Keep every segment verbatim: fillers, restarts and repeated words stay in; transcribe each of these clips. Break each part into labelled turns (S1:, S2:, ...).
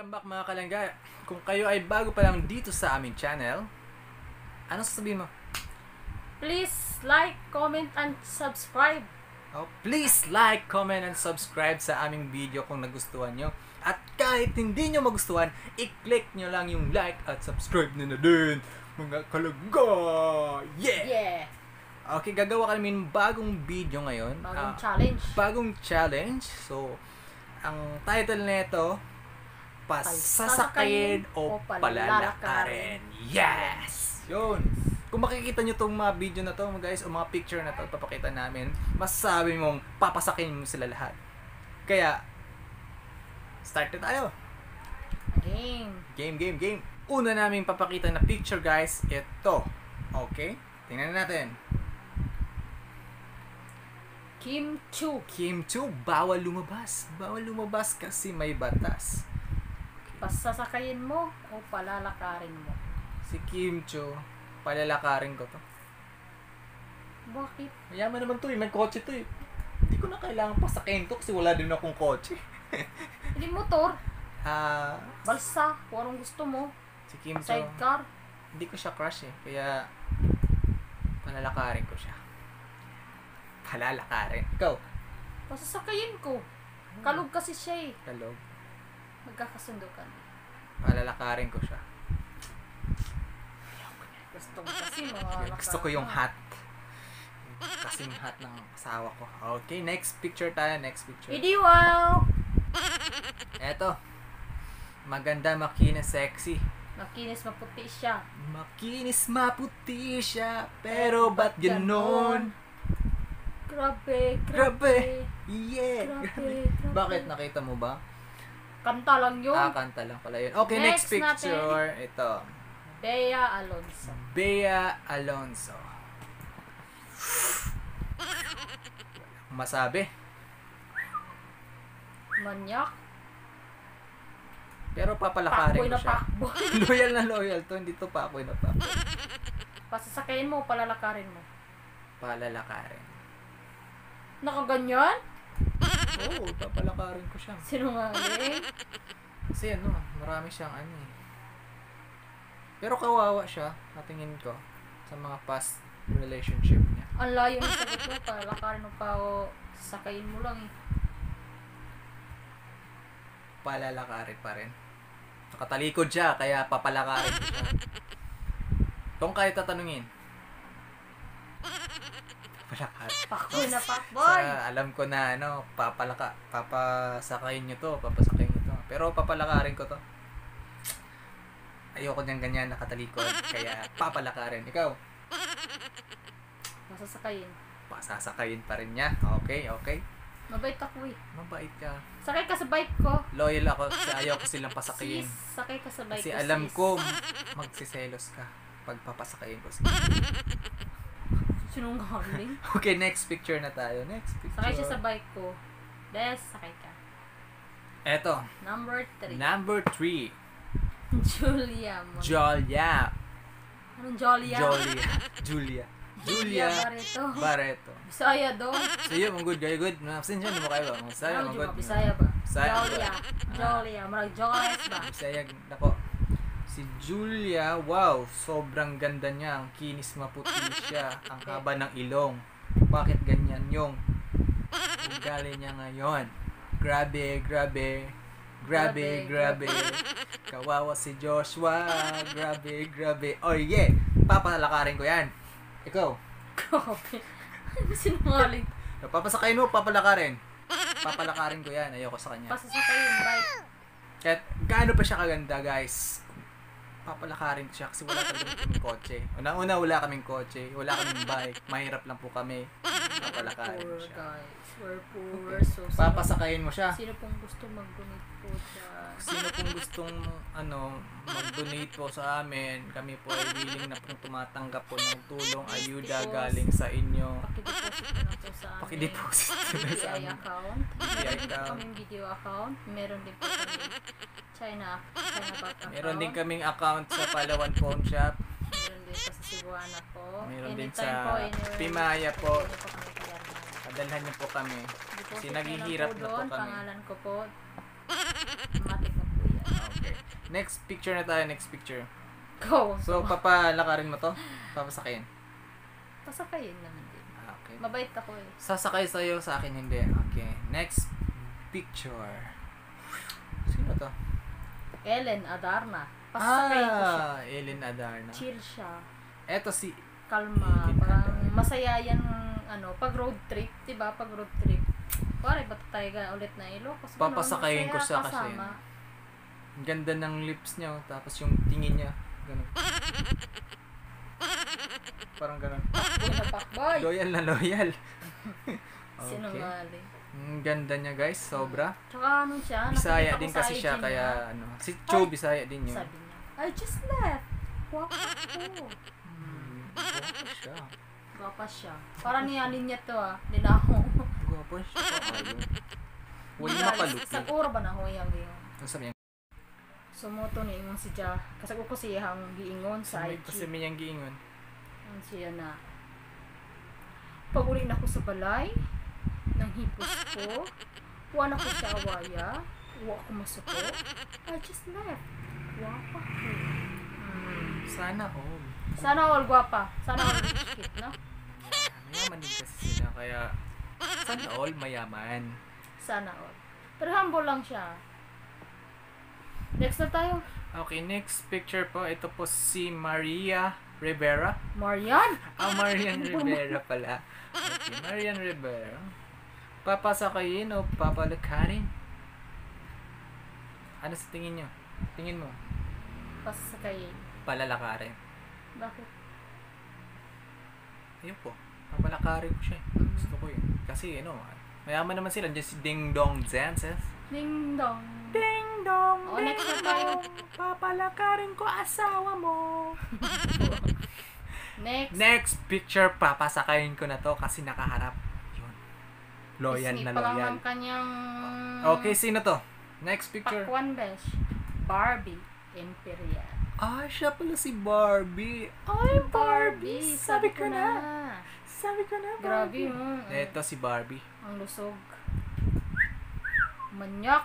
S1: Welcome back mga kalangga. Kung kayo ay bago pa lang dito sa aming channel, ano sasabihin mo?
S2: Please like, comment, and subscribe.
S1: Oh, please like, comment, and subscribe sa aming video kung nagustuhan nyo. At kahit hindi nyo magustuhan, i-click nyo lang yung like at subscribe nyo na din, mga kalangga! Yeah!
S2: Yeah.
S1: Okay, gagawa kami ng bagong video ngayon.
S2: Bagong
S1: Ah,
S2: challenge.
S1: Bagong challenge. So, ang title nito, Pasasakayin o Palalakarin. Yes! Yun! Kung makikita nyo tong mga video na to, mga guys, o mga picture na to, papakita namin, masasabi mong papasakin mo sila lahat. Kaya, start na tayo!
S2: Game.
S1: Game, game, game! Una namin papakita na picture, guys, ito. Okay? Tingnan natin.
S2: Kim Chu.
S1: Kim Chu, bawal lumabas. Bawal lumabas kasi may batas.
S2: Pasasakayin mo o palalakarin mo?
S1: Si Kim Chu, palalakarin ko to.
S2: Bakit?
S1: Mayaman naman to eh, may kotse to eh. Hindi ko na kailangan pasakin to kasi wala din akong kotse.
S2: Hindi motor.
S1: Ah,
S2: Balsa. Kung anong gusto mo.
S1: si Kim Chu,
S2: Sidecar.
S1: hindi ko siya crush eh. Kaya, palalakarin ko siya. Palalakarin. Ikaw?
S2: Pasasakayin ko. Kalog kasi siya eh.
S1: Kalog.
S2: Magkakasundo kami.
S1: Palalakarin ko siya.
S2: Gusto ko kasi mga
S1: Gusto ko yung hat. Kasing hat ng asawa ko. Okay, next picture tayo. Next picture.
S2: Hindi wow.
S1: Eto. Maganda, makinis, sexy.
S2: Makinis maputi siya.
S1: Makinis, maputi siya. Pero ba't ganon?
S2: Grabe,
S1: Grabe.
S2: grabe.
S1: Yeah.
S2: Grabe, grabe.
S1: Bakit? Nakita mo ba?
S2: Kanta lang yun.
S1: Ah, kanta lang pala yun. Okay, next,
S2: Next
S1: picture. Ito.
S2: Bea Alonso.
S1: Bea Alonso. Masabi.
S2: Manyak.
S1: Pero papalakarin
S2: Pakboy
S1: ko
S2: na
S1: siya.
S2: pakboy.
S1: Loyal na loyal to. Hindi to pakoy na pakoy.
S2: Pasasakayin mo o palalakarin mo?
S1: Palalakarin.
S2: Nakaganyan?
S1: Oo, oh, papalakarin ko siya.
S2: Sinungaling?
S1: Kasi ano, marami siyang ano eh. Pero kawawa siya, natingin ko, sa mga past relationship niya.
S2: Ang layo ng sagot mo, palalakarin mo pa o sakayin mo lang eh.
S1: Palalakarin pa rin. Nakatalikod siya, kaya papalakarin ko siya. Kung kahit tatanungin, papalakarin.
S2: Pakboy na pakboy!
S1: Sa, alam ko na ano, papalaka, papasakayin nyo to, papasakayin nyo to. Pero papalakarin ko to. Ayoko niyang ganyan nakatalikod, kaya papalakarin. Ikaw,
S2: Masasakayin.
S1: pasasakayin pa rin niya. Okay, okay.
S2: Mabait ako eh.
S1: Mabait ka.
S2: Sakay ka sa bike ko.
S1: Loyal ako kasi ayaw ko silang pasakihin.
S2: Sis, sakay ka sa bike
S1: Kasi
S2: ko,
S1: alam
S2: sis.
S1: ko, magsiselos ka pag papasakayin ko siya.
S2: Sinungaling.
S1: Okay, next picture na tayo. Next picture.
S2: Sakay siya sa bike ko. Des, sakay ka.
S1: Eto,
S2: Number three.
S1: number three.
S2: Julia. Mon-
S1: Julia.
S2: Anong Julia?
S1: Julia. Julia. Julia
S2: Barreto.
S1: Barreto.
S2: Bisaya do.
S1: So yun, mong good, very good. Mapsin siya, hindi mo kayo ba? Masaya,
S2: Ano
S1: mong
S2: yung
S1: good.
S2: mga Bisaya ba?
S1: Bisaya ba?
S2: Julia. Julia. Marag Joyce ba?
S1: Bisaya, nako. Si Julia, wow, sobrang ganda niya. Ang kinis, maputi siya. Ang haba ng ilong. Bakit ganyan yung ugali niya ngayon? Grabe, grabe. Grabe,
S2: Grabe,
S1: grabe. Kawawa si Joshua. Grabe, grabe. Oh yeah, papalakarin ko yan. Ikaw,
S2: Grabe. Ano sinungaling?
S1: papasakayin mo, papalakarin. Papalakarin ko yan. Ayoko sa kanya.
S2: Pasasakayin, bike.
S1: Kahit gaano pa siya kaganda, guys, papalakarin ko siya kasi wala talaga kaming kotse. Una-una, wala kaming kotse, wala kaming bike, mahirap lang po kami. Papalakarin ko
S2: Poor
S1: siya.
S2: guys. We're poor.
S1: Okay.
S2: So, sino,
S1: Papasakayin mo siya.
S2: sino pong gusto mag-donate po dyan?
S1: Sino pong gustong ano, mag-donate po sa amin, kami po ay willing na pong tumatanggap po ng tulong, ayuda galing sa inyo.
S2: Pakideposit na lang po sa amin.
S1: Pakideposit na sa
S2: B I
S1: amin.
S2: account.
S1: B I
S2: Meron din
S1: account.
S2: kaming video account. Meron din po kami China, China Bank account.
S1: Meron din kaming account sa Palawan Pawn Shop.
S2: Meron din po sa Cebuana po.
S1: Meron din
S2: Anytime
S1: sa
S2: po, anywhere.
S1: Pimaya po.
S2: Pwede po kami kayarnan.
S1: Padalhan niyo po kami. Kasi
S2: Deposit
S1: naghihirap
S2: na
S1: na
S2: lang
S1: po
S2: po doon.
S1: kami.
S2: Pangalan ko po. Matik na po yan.
S1: Okay. Next picture na tayo, next picture.
S2: Go.
S1: So, papalakarin mo to? Papasakayin?
S2: Pasakayin naman din.
S1: Okay.
S2: Mabait ako eh.
S1: Sasakay sa'yo, sa akin hindi. Okay. Next picture. Sino to?
S2: Ellen Adarna. Pasakayin ko siya.
S1: Ah, Ellen Adarna.
S2: Chill siya.
S1: Eto si...
S2: Kalma.
S1: Ellen
S2: Parang
S1: Adarna.
S2: masaya yan, ano, pag road trip. Diba? Pag road trip. Pare, ba't tayo ga ulit na Ilocos? Ganun,
S1: Papasakayin ko siya
S2: masaya
S1: kasi
S2: kasama.
S1: Ang ganda ng lips niya, oh. Tapos yung tingin niya. Ganun. Parang ganun.
S2: Pakboy na pakboy.
S1: Loyal na loyal.
S2: Sinungaling.
S1: Ang ganda niya guys, sobra.
S2: Tsaka ano siya,
S1: Bisaya
S2: nakikita ko
S1: din
S2: sa
S1: kasi
S2: I G
S1: siya,
S2: niya.
S1: kaya ano. Si Cho, Bisaya din yun.
S2: Sabi niya, I just left. Guwapa ko.
S1: Hmm, Gwapo siya.
S2: Guwapa siya. Parang niyanin niya to ah. Linaho.
S1: Gwapo siya. Ayun. Huwag makalupin.
S2: Sa kura ba na huyang yun?
S1: Ang sabi niya,
S2: Sumuto ni ingon si Ja. Kasi ko siyang giingon sa I
S1: sabi,
S2: G.
S1: kasi may niyang giingon.
S2: Ang siya na. Pag-uli na ko sa balay, nang hipos ko, huwa na ko sa awaya, huwa ko masuko, I just left. Guwapa ko. Hmm.
S1: Sana all.
S2: Sana all guwapa. Sana all rich kid, no?
S1: Mayaman din kasi sila, kaya sana all mayaman.
S2: Sana all. Pero humble lang siya. Next na tayo.
S1: Okay, next picture po. Ito po si Maria Rivera.
S2: Marian!
S1: Ah, Marian Rivera pala. Okay, Marian Rivera. Papasakayin o papalakarin? Ano sa tingin nyo? Tingin mo?
S2: Pasakayin.
S1: Palalakarin.
S2: Bakit?
S1: Ayun po. Papalakarin ko siya. Gusto ko yun. Kasi, ano, mayaman naman sila. Diyan si Ding Dong Dances.
S2: Ding dong.
S1: Ding Dong,
S2: Oh, next na tayo.
S1: papalakarin ko asawa mo.
S2: Next.
S1: Next picture, papasakayin ko na to kasi nakaharap. Yun. Loyal
S2: Ismi
S1: na
S2: pa lang
S1: loyal.
S2: ng kanyang
S1: Okay, sino to? Next picture.
S2: pakwan besh. Barbie Imperial.
S1: Ah, siya pala si Barbie. Ay,
S2: Barbie,
S1: Sabi ko na. Sabi ko na,
S2: Grabe mo.
S1: Ito si Barbie.
S2: Ang lusog. Manyak.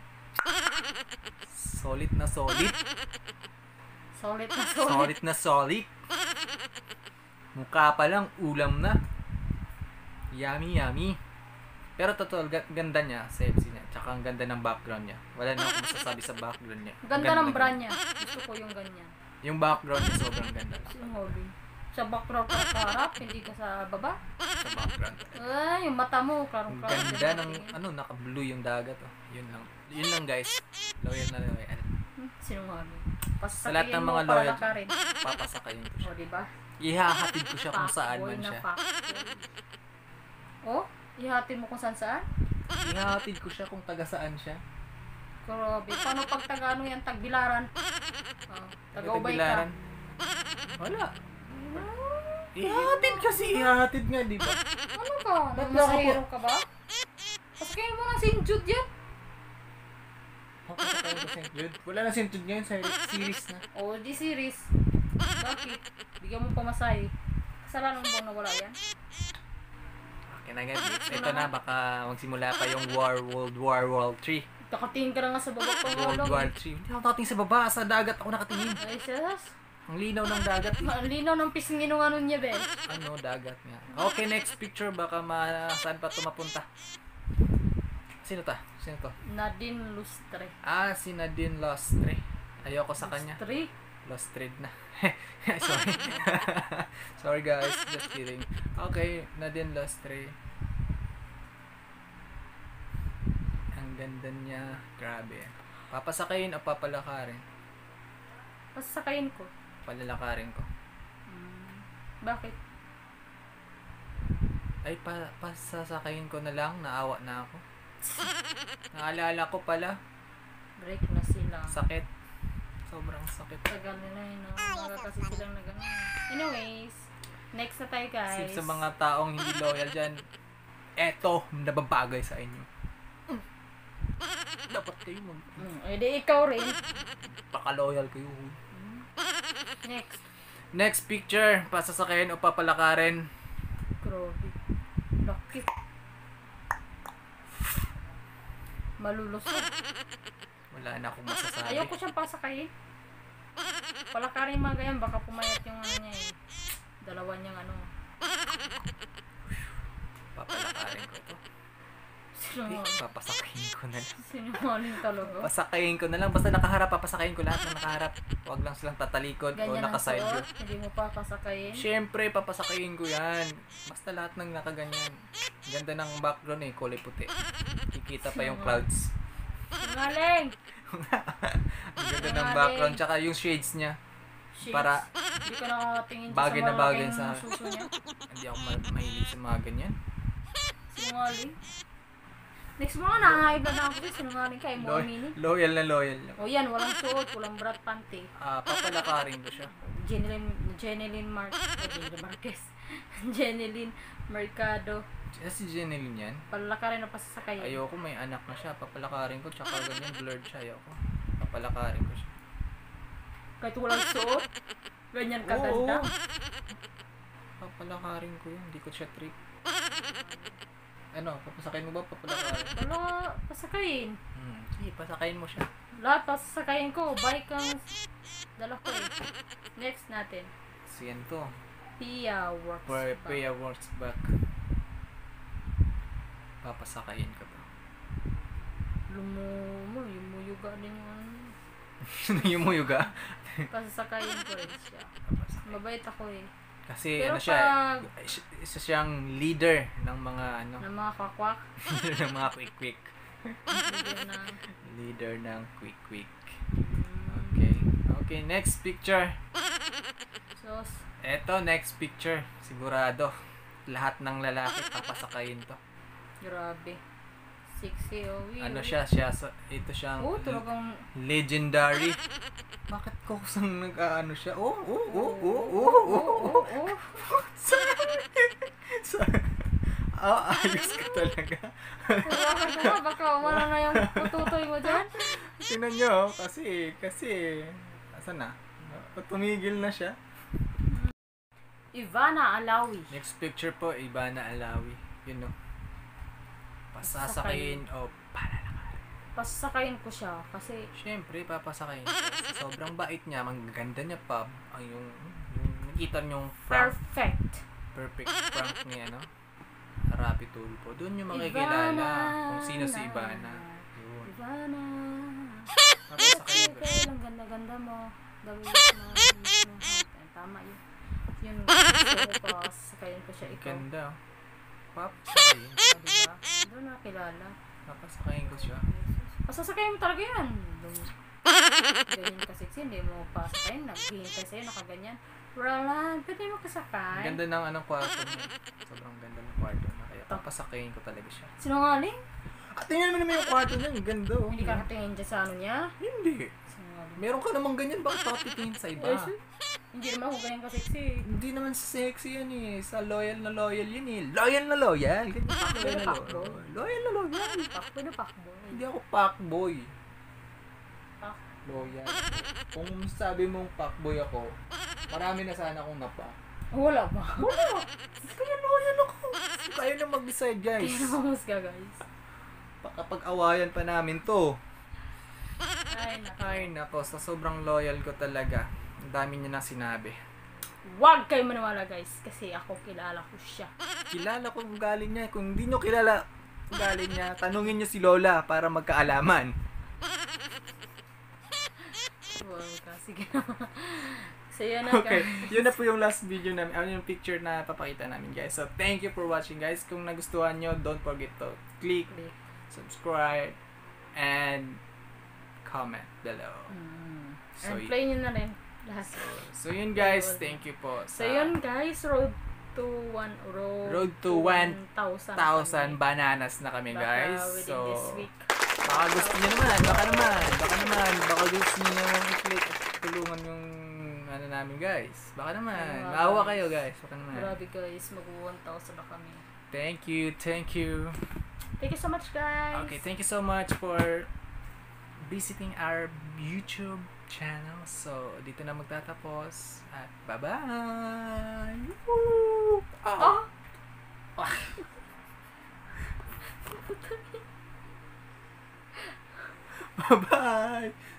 S1: Solid na solid.
S2: Solid na solid.
S1: Solid na solid. Mukha pa lang, ulam na. Yummy, yummy. Pero totoo, ga- ganda niya, sexy niya. Tsaka ang ganda ng background niya. Wala na akong masasabi sa background niya.
S2: Ganda ng brand niya. Gusto ko yung ganyan.
S1: Yung background niya sobrang ganda.
S2: Yung hobby. Sa background ka sa harap, hindi ka sa baba.
S1: Sa background.
S2: Ay, yung mata mo,
S1: Ang
S2: klarong-klarong.
S1: ganda ng, ano, naka-blue yung dagat. Oh. Yun lang. Yun lang guys. Loyal na loyal.
S2: Hmm, sinungaling.
S1: Sa lahat ng
S2: Pasasakayin mo,
S1: mga loyal,
S2: palakarin.
S1: papasakayin ko siya.
S2: O, diba?
S1: Ihahatid ko siya kung saan
S2: Fuckboy
S1: man
S2: na
S1: siya.
S2: fuckboy. Oh, ihatid mo kung saan saan?
S1: Ihahatid ko siya kung taga saan siya.
S2: Grabe. Paano pag taga ano yan? Tagbilaran? Oh, taga-ubay ka.
S1: Tagbilaran. Wala. Ihahatid kasi, ihahatid nga, di ba?
S2: Ano ka?
S1: Ba't
S2: Masahero ka ba? Pasakayin mo ng Saint Jude yan.
S1: Papasakayin ko Saint Jude. Wala na Saint Jude ngayon sa series na.
S2: O, di series. Bakit? Bigyan mo pamasahe. Kasalanan mo bang nawala yan?
S1: Okay na guys. Ito na, baka magsimula pa yung War, World War World three.
S2: Nakatingin ka na nga sa baba pang
S1: World
S2: ulong.
S1: War three. Hindi ako nakatingin sa baba, sa dagat ako nakatingin.
S2: Ay, sis.
S1: Ang linaw ng dagat. Eh.
S2: Ang linaw ng pisngin ng ano niya, be.
S1: Ano, dagat nga. Okay, next picture. Baka ma saan pa ito mapunta. Sino ta? Sino to?
S2: Nadine Lustre.
S1: Ah, si Nadine Lustre. Ayoko sa kanya.
S2: Lustre?
S1: Lustre na. Sorry. Sorry guys, just kidding. Okay, Nadine Lustre. Ang ganda niya. Grabe. Papasakayin o papalakarin?
S2: Pasasakayin ko.
S1: Palalakarin ko.
S2: Hmm. Bakit?
S1: Ay, pa pasasakayin ko na lang. Naawa na ako. Naalala ko pala.
S2: Break na sila.
S1: Sakit. Sobrang sakit.
S2: Tagal nila yun. No? Baga kasi silang na gano'n. Anyways, next na tayo guys.
S1: Sa mga taong hindi loyal dyan, eto, nababagay sa inyo. Dapat kayo mag...
S2: Hmm, eh di ikaw rin.
S1: Paka-loyal kayo.
S2: Next.
S1: Next picture, pasasakayin o papalakarin.
S2: Grabe. Laki. Malulusog.
S1: Wala na akong masasabi.
S2: Ayoko siyang pasakayin. Palakarin mga ganyan, baka pumayat yung ano niya eh. Dalawa niyang ano.
S1: Papalakarin ko to. Eh,
S2: Sinungaling.
S1: papasakayin ko na lang.
S2: Sinungaling talaga.
S1: Pasakayin ko na lang. Basta nakaharap, papasakayin ko lahat ng nakaharap. Huwag lang silang tatalikod o
S2: Ganyan ang
S1: nakaside view.
S2: suot, hindi mo pa pasakayin.
S1: Siyempre, papasakayin ko yan. Basta lahat ng nakaganyan. Ganda ng background eh, kulay puti. Kikita pa yung clouds.
S2: Sinungaling!
S1: Ang ganda ng background, tsaka yung shades niya.
S2: Shades.
S1: Para
S2: Hindi ka nakatingin
S1: bagay na bagay
S2: sa
S1: sa-
S2: suso niya.
S1: hindi ako ma- mahilig sa mga ganyan.
S2: Sinungaling. Next mo nga, nakahayag na ako kasi sinungaling ka, mo
S1: Lo-
S2: aminin.
S1: loyal na loyal lang.
S2: O yan, walang suot, walang brat panty.
S1: Ah, papalakarin ko siya.
S2: Jeneline, Jeneline Mar eh, Jeneline Marquez. Jeneline Mercado.
S1: Ah, si Jeneline yan.
S2: Palakarin na pasasakayin.
S1: Ayoko, may anak na siya. Papalakarin ko, tsaka ganyan, blurred siya. Ayoko. Papalakarin ko siya.
S2: Kahit walang suot, ganyan kaganda.
S1: Oo. Papalakarin ko yun. Hindi ko siya trip. Ano, papasakayin mo ba? Papalakarin.
S2: Wala, pasakayin.
S1: Hmm. Sige, pasakayin mo siya.
S2: Lahat pasasakayin ko. Bike ang dala ko eh. Next natin.
S1: So, yan to.
S2: Pia works.
S1: For
S2: back.
S1: pay works back. Papasakayin ko to.
S2: Lumumo, yumuyuga din yung
S1: yung muyuga.
S2: pasasakayin ko rin siya.
S1: Papasakayin.
S2: Mabait ako eh.
S1: Kasi
S2: Pero
S1: ano siya,
S2: pag
S1: isa siyang leader ng mga ano,
S2: ng mga kwakwak,
S1: leader ng mga quick quick.
S2: hindi na.
S1: Leader ng quick quick.
S2: Mm,
S1: Okay. Okay, next picture.
S2: so,
S1: Eto, next picture. Sigurado. Lahat ng lalaki papasakayin to.
S2: grabe. Sexy oh. Wee,
S1: Ano
S2: wee.
S1: siya, siya, sa- ito siyang
S2: Oo, talagang
S1: legendary. Bakit ko kusang nag-ano siya? Oh, oh, oh, oh, oh,
S2: oo,
S1: oh,
S2: oo,
S1: oh.
S2: oo.
S1: Sa, ah, ayos ka talaga.
S2: Bakit ka ba? Baka umano na yung pututoy mo dyan.
S1: Tingnan nyo, kasi, kasi, asan na? Tumigil na siya.
S2: Ivana Alawi.
S1: Next picture po, Ivana Alawi. Yun no. Pasasakayin o palalakarin.
S2: Pasasakayin ko siya kasi
S1: Siyempre, papasakayin siya. Sa sobrang bait niya, magaganda niya pa. Ang yung, yung nakita niyong prank,
S2: perfect.
S1: perfect prank ni ano, Rapi Tulfo. Doon yung makikilala kung sino si Ivana. Yun.
S2: Ivana.
S1: Papasakayin ko siya.
S2: Okay, ang ganda-ganda mo. The way na mismo heart. Tama yun. Yun, gusto ko pasasakayin ko siya. Ikaw.
S1: Ganda. oh. Papasakayin.
S2: Ah, diba? Doon nakilala.
S1: Papasakayin ko siya.
S2: Pasasakayin mo talaga yan. Dum- Ganyan ka sexy, hindi mo pasakayin. Naghihintay sa'yo, nakaganyan. Roland, pwede mo kasakay.
S1: Ganda ng anong kwarto niya. Sobrang ganda ng kwarto niya. Kaya papasakayin ko talaga siya.
S2: Sinungaling?
S1: At tingnan mo naman yung kwarto niya. Ang ganda. oh.
S2: Hindi ka nakatingin dyan sa ano niya?
S1: Hindi.
S2: Sinungaling.
S1: Meron ka namang ganyan. Bakit ako titingin sa iba?
S2: Eh, sis, hindi naman ako ganyan ka sexy.
S1: Hindi naman sexy yan eh. Sa loyal na loyal yan eh. Loyal na loyal. Ganyan
S2: Fuckboy
S1: loyal
S2: na
S1: na
S2: fuckboy.
S1: loyal. Loyal na loyal.
S2: Pakboy na pakboy.
S1: Hindi ako fuckboy.
S2: Pak.
S1: Loyal. Kung sabi mong fuckboy ako, marami na sana akong napa.
S2: Wala ba?
S1: Wala. Kaya loyal ako. Kaya na mag-decide guys.
S2: Kaya naman musga guys.
S1: Pakapag-awayan pa namin to.
S2: Ay, nako.
S1: Ay nako, sa sobrang loyal ko talaga. Ang dami niya na sinabi.
S2: Huwag kayo maniwala guys. Kasi ako kilala ko siya.
S1: Kilala ko kung galing niya. Kung hindi nyo kilala kung galing niya, tanungin nyo si Lola para magkaalaman.
S2: Wow ka. Sige naman. So yun na
S1: Okay,
S2: guys.
S1: yun na po yung last video namin, ano yung picture na papakita namin guys. So thank you for watching guys. Kung nagustuhan nyo, don't forget to click,
S2: Click.
S1: subscribe, and comment below.
S2: Mm.
S1: So,
S2: And play nyo na rin. Lahat.
S1: so yun guys, thank you po
S2: So
S1: sa
S2: yun guys, road to one road,
S1: Road to one
S2: thousand
S1: thousand bananas na kami guys.
S2: within
S1: So
S2: this week.
S1: baka gusto niyo naman, baka naman, baka naman, baka gusto niyo i-click at tulungan yung ano namin guys. Baka naman,
S2: Ano,
S1: maawa
S2: guys.
S1: kayo guys. Baka naman.
S2: Grabe guys, mag one thousand na kami.
S1: Thank you, thank you.
S2: Thank you so much guys.
S1: Okay, thank you so much for visiting our YouTube channel. So, dito na magtatapos. At bye-bye! Woo!
S2: Oh!
S1: Bye-bye!